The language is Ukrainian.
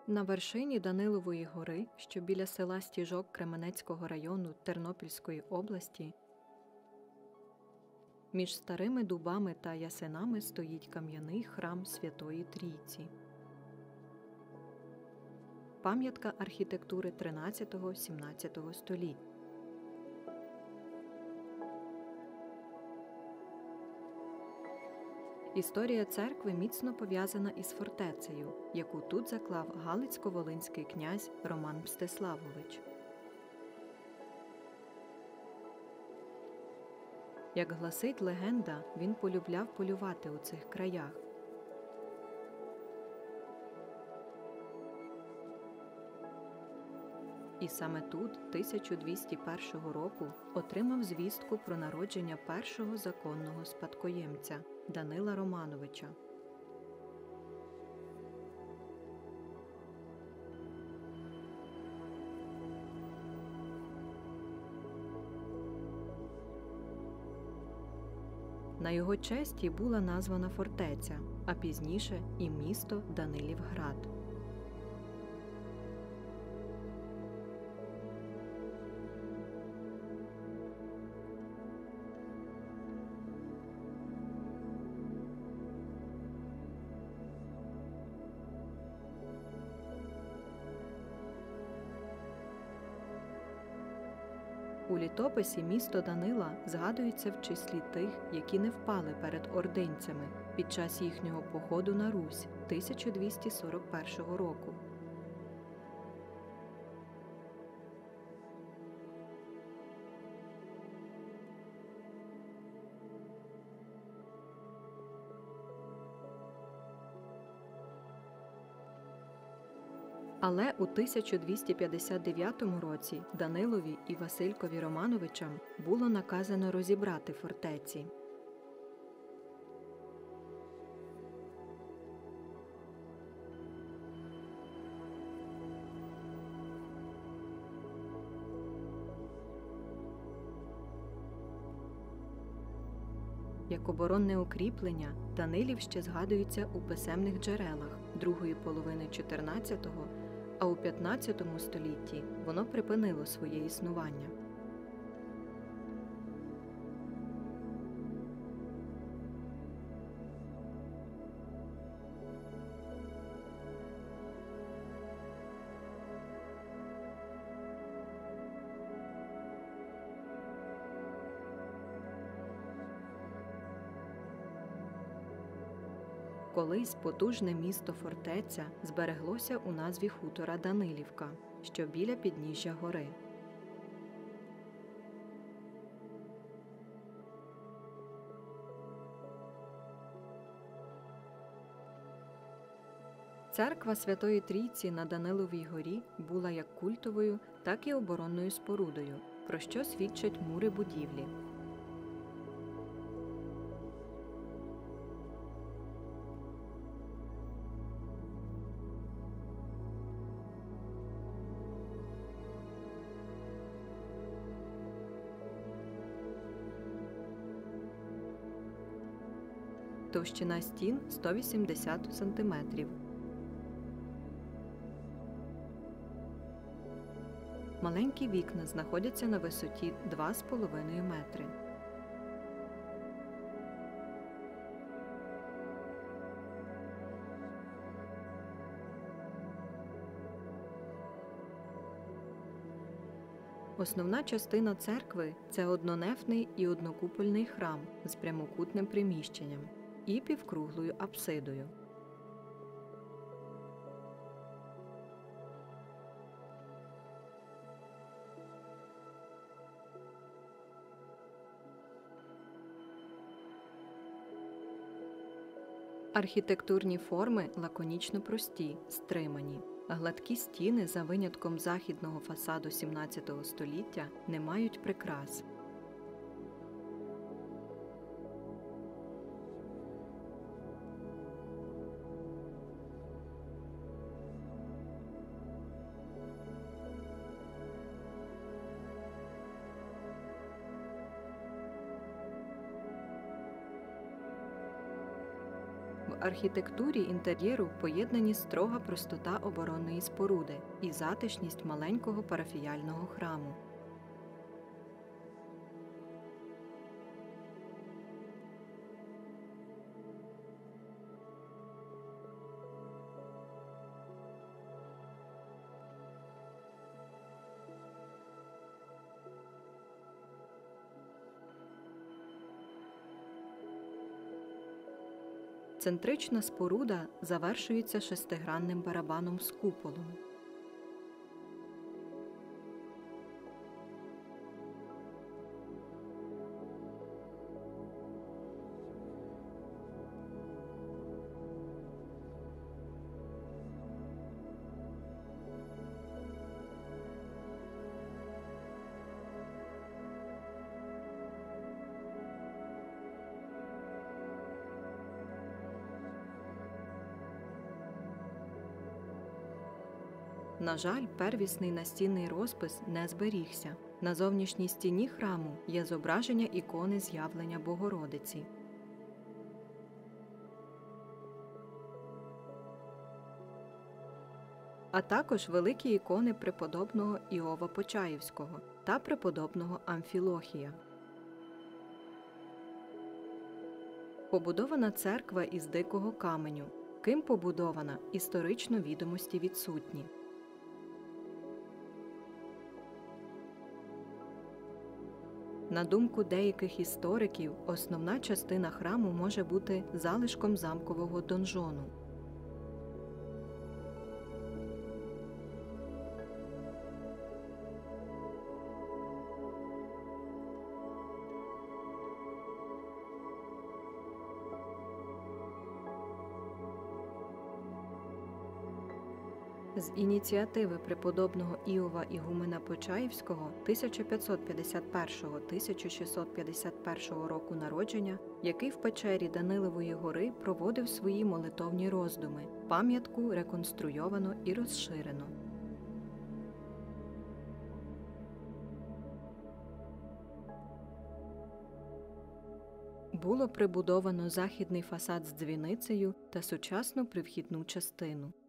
На вершині Данилової гори, що біля села Стіжок Кременецького району Тернопільської області, між старими дубами та ясенами стоїть кам'яний храм Святої Трійці. Пам'ятка архітектури 13-17 століть. Історія церкви міцно пов'язана із фортецею, яку тут заклав галицько-волинський князь Роман Мстиславович. Як гласить легенда, він полюбляв полювати у цих краях. І саме тут 1201 року отримав звістку про народження першого законного спадкоємця – Данила Романовича. На його честь і була названа фортеця, а пізніше і місто Данилівград. У літописі місто Данила згадується в числі тих, які не впали перед ординцями під час їхнього походу на Русь 1241 року. Але у 1259 році Данилові і Василькові Романовичам було наказано розібрати фортеці. Як оборонне укріплення Данилів ще згадується у писемних джерелах другої половини 14-го, а у 15 столітті воно припинило своє існування. Колись потужне місто-фортеця збереглося у назві хутора Данилівка, що біля підніжжя гори. Церква Святої Трійці на Даниловій горі була як культовою, так і оборонною спорудою, про що свідчать мури будівлі. Товщина стін – 180 см. Маленькі вікна знаходяться на висоті 2,5 метри. Основна частина церкви – це однонефний і однокупольний храм з прямокутним приміщенням і півкруглою апсидою. Архітектурні форми лаконічно прості, стримані. Гладкі стіни, за винятком західного фасаду 17 століття, не мають прикрас. В архітектурі інтер'єру поєднані строга простота оборонної споруди і затишність маленького парафіяльного храму. Центрична споруда завершується шестигранним барабаном з куполом. На жаль, первісний настінний розпис не зберігся. На зовнішній стіні храму є зображення ікони З'явлення Богородиці. А також великі ікони преподобного Іова Почаївського та преподобного Амфілохія. Побудована церква із дикого каменю. Ким побудована, історично відомості відсутні. На думку деяких істориків, основна частина храму може бути залишком замкового донжону. З ініціативи преподобного Іова Ігумена Почаївського 1551-1651 року народження, який в печері Данилової гори проводив свої молитовні роздуми, пам'ятку реконструйовано і розширено. Було прибудовано західний фасад з дзвіницею та сучасну привхідну частину.